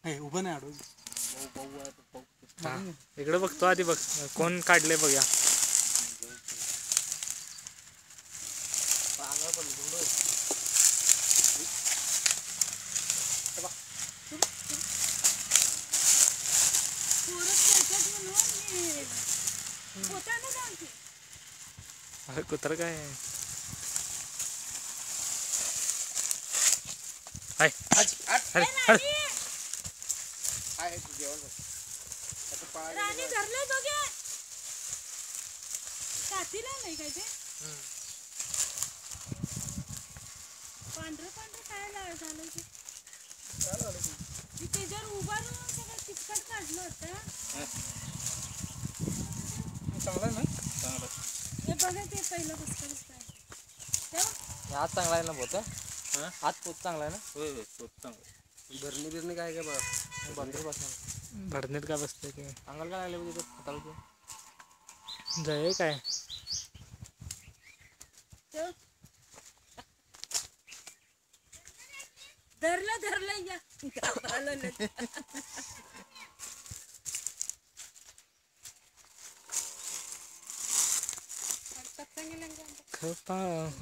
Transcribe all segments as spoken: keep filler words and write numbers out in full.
उभं नाही आडू इकडे बघतो आधी बघ कोण काढले बघा. कुत्र काय हाय अरे अरे राणी धरले दोघे कातीला नाही काय ते पांढरं पांढरं काय झालं ते त्याच्यावर उभा राहून सगळं चिकट काढलं होतं. चांगला ना चांगला हे बघा ते पहिलं बसतं बसतं हात चांगला आहे ना बोत हात पोत चांगला आहे ना. होय होय पोत चांगला. भरणी बिरणी काय काय बघा बंदर बसणार भरणीत काय बसते की अंगाला काय लागले तिथं हाताला जय काय धरलं धरलं या खपा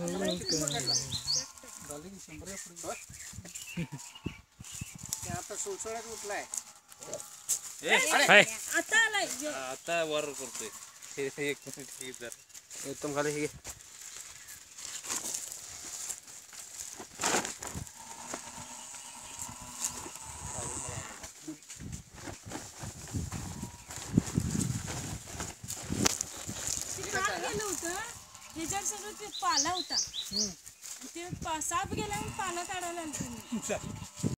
आता सुळसुळ्यात उठलाय आता आलाय आता वर करतोय. एक मिनिट जर एकदम खाली हे गेलं होतं ह्याच्यावर सगळं ते पाला होता ते साप गेला पाला काढायला आलतो मी.